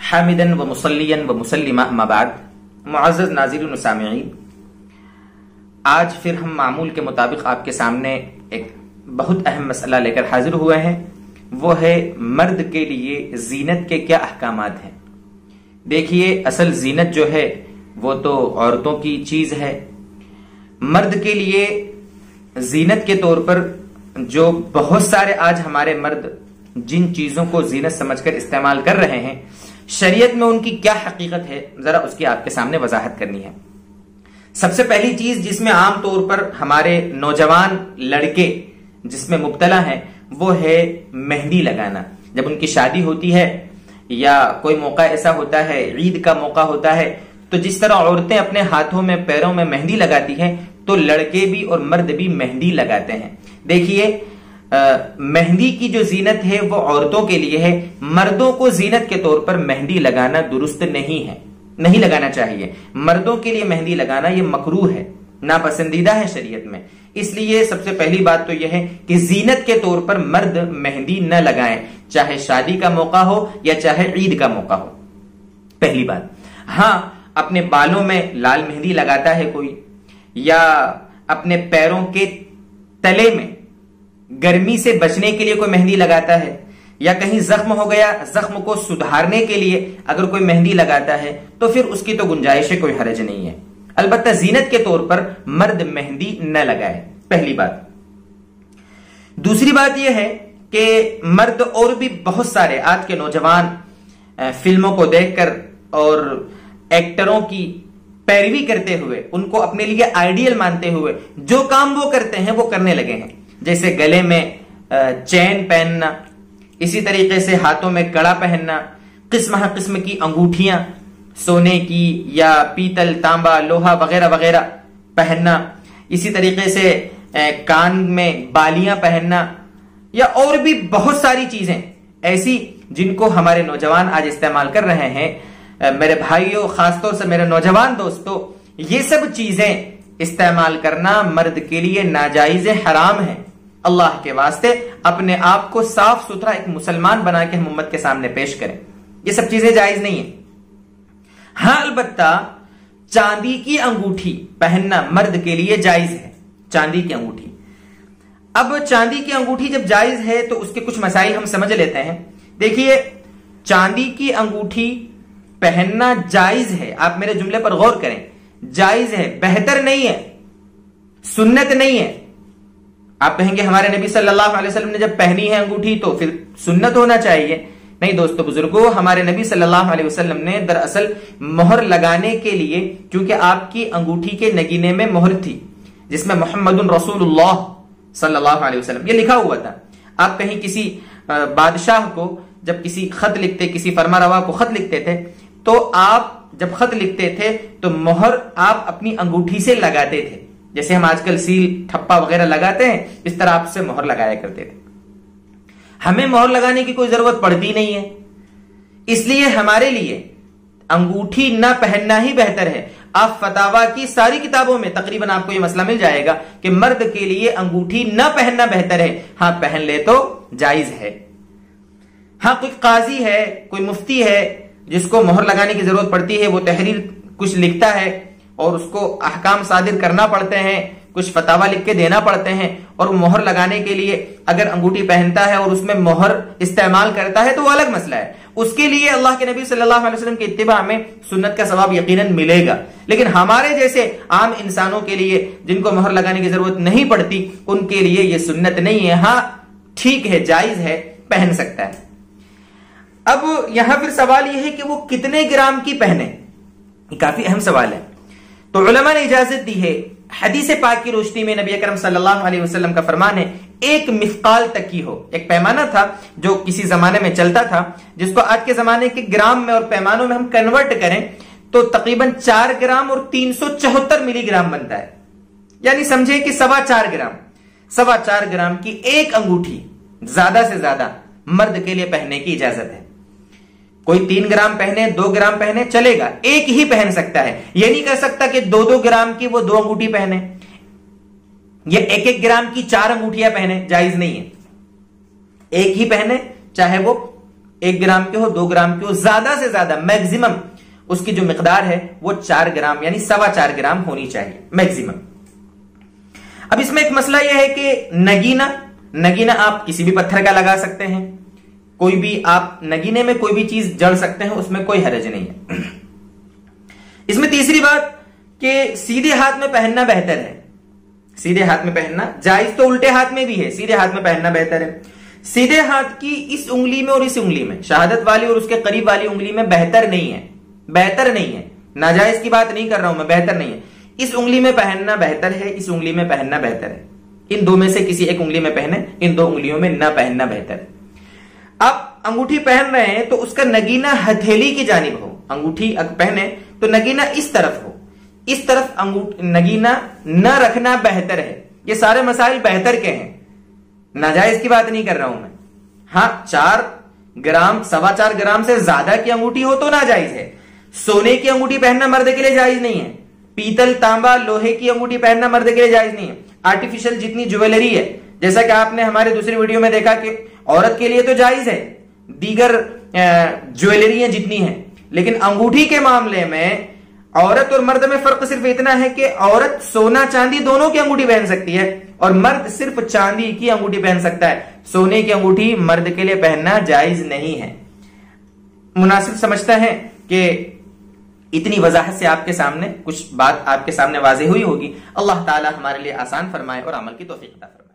हामिदन व मुसल्लियन व मुसल्लिमा अम्मा बाद। मुअज़्ज़ज़ नाज़िरीन व सामिईन, आज फिर हम मामूल के मुताबिक आपके सामने एक बहुत अहम मसला लेकर हाजिर हुए हैं। वो है मर्द के लिए जीनत के क्या अहकामात हैं। देखिए, असल जीनत जो है वो तो औरतों की चीज है। मर्द के लिए जीनत के तौर पर जो बहुत सारे आज हमारे मर्द जिन चीजों को जीनत समझकर इस्तेमाल कर रहे हैं, शरीयत में उनकी क्या हकीकत है, जरा उसकी आपके सामने वजाहत करनी है। सबसे पहली चीज जिसमें आमतौर पर हमारे नौजवान लड़के जिसमें मुब्तला हैं वो है मेहंदी लगाना। जब उनकी शादी होती है या कोई मौका ऐसा होता है, ईद का मौका होता है, तो जिस तरह औरतें अपने हाथों में पैरों में मेहंदी लगाती हैं, तो लड़के भी और मर्द भी मेहंदी लगाते हैं। देखिए, मेहंदी की जो जीनत है वो औरतों के लिए है। मर्दों को जीनत के तौर पर मेहंदी लगाना दुरुस्त नहीं है, नहीं लगाना चाहिए। मर्दों के लिए मेहंदी लगाना ये मकरूह है, नापसंदीदा है शरीयत में। इसलिए सबसे पहली बात तो यह है कि जीनत के तौर पर मर्द मेहंदी न लगाएं, चाहे शादी का मौका हो या चाहे ईद का मौका हो। पहली बात। हाँ, अपने बालों में लाल मेहंदी लगाता है कोई, या अपने पैरों के तले में गर्मी से बचने के लिए कोई मेहंदी लगाता है, या कहीं जख्म हो गया, जख्म को सुधारने के लिए अगर कोई मेहंदी लगाता है, तो फिर उसकी तो गुंजाइश है, कोई हर्ज नहीं है। अलबत्ता जीनत के तौर पर मर्द मेहंदी न लगाए, पहली बात। दूसरी बात यह है कि मर्द और भी बहुत सारे आज के नौजवान फिल्मों को देखकर और एक्टरों की पैरवी करते हुए, उनको अपने लिए आइडियल मानते हुए जो काम वो करते हैं वो करने लगे हैं। जैसे गले में चैन पहनना, इसी तरीके से हाथों में कड़ा पहनना, किस्म किस्म की अंगूठियां सोने की या पीतल, तांबा, लोहा वगैरह वगैरह पहनना, इसी तरीके से कान में बालियां पहनना, या और भी बहुत सारी चीजें ऐसी जिनको हमारे नौजवान आज इस्तेमाल कर रहे हैं। मेरे भाइयों, खासतौर से मेरे नौजवान दोस्तों, ये सब चीजें इस्तेमाल करना मर्द के लिए नाजायज हराम है। अल्लाह के वास्ते अपने आप को साफ सुथरा एक मुसलमान बना के हम उम्मत के सामने पेश करें। ये सब चीजें जायज नहीं है। हाँ, अलबत्ता चांदी की अंगूठी पहनना मर्द के लिए जायज है, चांदी की अंगूठी। अब चांदी की अंगूठी जब जायज है तो उसके कुछ मसाइल हम समझ लेते हैं। देखिए, चांदी की अंगूठी पहनना जायज है, आप मेरे जुमले पर गौर करें, जायज है, बेहतर नहीं है, सुन्नत नहीं है। आप कहेंगे हमारे नबी सल्लल्लाहु अलैहि वसल्लम ने जब पहनी है अंगूठी तो फिर सुन्नत होना चाहिए। नहीं दोस्तों बुजुर्गों, हमारे नबी सल्लल्लाहु अलैहि वसल्लम ने दरअसल मोहर लगाने के लिए, क्योंकि आपकी अंगूठी के नगीने में मोहर थी जिसमें मोहम्मदुन रसूलुल्लाह सल्लल्लाहु अलैहि वसल्लम ये लिखा हुआ था। आप कहीं किसी बादशाह को जब किसी खत लिखते, किसी फरमारवा को खत लिखते थे, तो आप जब खत लिखते थे तो मोहर आप अपनी अंगूठी से लगाते थे। जैसे हम आजकल सील ठप्पा वगैरह लगाते हैं, इस तरह आपसे मोहर लगाया करते थे। हमें मोहर लगाने की कोई जरूरत पड़ती नहीं है, इसलिए हमारे लिए अंगूठी ना पहनना ही बेहतर है। आप फतावा की सारी किताबों में तकरीबन आपको यह मसला मिल जाएगा कि मर्द के लिए अंगूठी ना पहनना बेहतर है। हाँ, पहन ले तो जायज है। हाँ, कोई काजी है, कोई मुफ्ती है जिसको मोहर लगाने की जरूरत पड़ती है, वो तहरीर कुछ लिखता है और उसको अहकाम सादिर करना पड़ते हैं, कुछ फतावा लिख के देना पड़ते हैं, और मोहर लगाने के लिए अगर अंगूठी पहनता है और उसमें मोहर इस्तेमाल करता है तो वो अलग मसला है। उसके लिए अल्लाह के नबी सल्लल्लाहु अलैहि वसल्लम के इत्तिबा में सुन्नत का सवाब यकीनन मिलेगा। लेकिन हमारे जैसे आम इंसानों के लिए जिनको मोहर लगाने की जरूरत नहीं पड़ती, उनके लिए ये सुन्नत नहीं है। हाँ, ठीक है, जायज है, पहन सकता है। अब यहां फिर सवाल यह है कि वो कितने ग्राम की पहने, काफी अहम सवाल है। तो उलमा ने इजाजत दी है। हदीस पाक की रोशनी में नबी अकरम सल्लल्लाहु अलैहि वसल्लम का फरमान है, एक मिस्काल तक की हो। एक पैमाना था जो किसी जमाने में चलता था, जिसको आज के जमाने के ग्राम में और पैमानों में हम कन्वर्ट करें तो तकरीबन 4 ग्राम और 374 मिलीग्राम बनता है। यानी समझे कि 4.25 ग्राम, 4.25 ग्राम की एक अंगूठी ज्यादा से ज्यादा मर्द के लिए पहनने की इजाजत है। कोई 3 ग्राम पहने, 2 ग्राम पहने, चलेगा, एक ही पहन सकता है। यह नहीं कह सकता कि 2-2 ग्राम की वो 2 अंगूठी पहने, ये 1-1 ग्राम की 4 अंगूठियां पहने, जायज नहीं है। एक ही पहने, चाहे वो 1 ग्राम के हो, 2 ग्राम के हो, ज्यादा से ज्यादा मैक्सिमम उसकी जो मिकदार है वो 4 ग्राम यानी 4.25 ग्राम होनी चाहिए मैक्सिमम। अब इसमें एक मसला यह है कि नगीना आप किसी भी पत्थर का लगा सकते हैं, कोई भी आप नगीने में कोई भी चीज जड़ सकते हैं, उसमें कोई हरज नहीं है। इसमें तीसरी बात कि सीधे हाथ में पहनना बेहतर है। सीधे हाथ में पहनना जायज तो उल्टे हाथ में भी है, सीधे हाथ में पहनना बेहतर है। सीधे हाथ की इस उंगली में और इस उंगली में, शहादत वाली और उसके करीब वाली उंगली में बेहतर नहीं है, बेहतर नहीं है, नाजायज की बात नहीं कर रहा हूं मैं, बेहतर नहीं है। इस उंगली में पहनना बेहतर है, इस उंगली में पहनना बेहतर है। इन दो में से किसी एक उंगली में पहने, इन 2 उंगलियों में ना पहनना बेहतर है। आप अंगूठी पहन रहे हैं तो उसका नगीना हथेली की जानिब हो, अंगूठी पहने तो नगीना इस तरफ हो, इस तरफ नगीना न रखना बेहतर है। ये सारे मसाइल बेहतर के हैं, नाजायज की बात नहीं कर रहा हूं मैं। हाँ, 4 ग्राम 4.25 ग्राम से ज्यादा की अंगूठी हो तो नाजायज है। सोने की अंगूठी पहनना मर्द के लिए जायज नहीं है, पीतल तांबा लोहे की अंगूठी पहनना मर्द के लिए जायज नहीं है। आर्टिफिशियल जितनी ज्वेलरी है, जैसा कि आपने हमारे दूसरी वीडियो में देखा कि औरत के लिए तो जायज है दीगर ज्वेलरियां जितनी हैं, लेकिन अंगूठी के मामले में औरत और मर्द में फर्क सिर्फ इतना है कि औरत सोना चांदी दोनों की अंगूठी पहन सकती है और मर्द सिर्फ चांदी की अंगूठी पहन सकता है। सोने की अंगूठी मर्द के लिए पहनना जायज नहीं है। मुनासिब समझता है कि इतनी वजाहत से आपके सामने कुछ बात आपके सामने वाज़ेह हुई होगी। अल्लाह ताला हमारे लिए आसान फरमाए और अमल की तौफीक अता फरमाए।